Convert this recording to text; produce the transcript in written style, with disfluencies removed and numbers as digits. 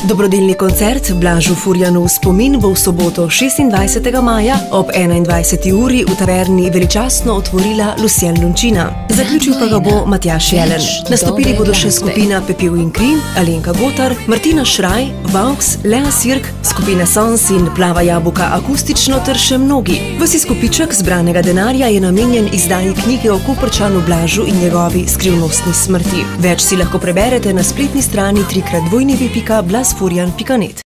Dobrodelni koncert Blažu Furjanu v spomin bo v soboto 26. maja ob 21. uri v taverni veličastno otvorila Lucien Lončina. Zaključil pa ga bo Matjaž Jelen. Nastopili bodo še skupina Pepel in kri, Alenka Gotar, Martina Šraj, Vaux, Lea Sirk, skupina Sons in Plava jabuka akustično ter še mnogi. Vsi skupiček zbranega denarja je namenjen izdaji knjige o Koprčanu Blažu in njegovi skrivnostni smrti. Več si lahko preberete na spletni strani www.blazfurjan.net.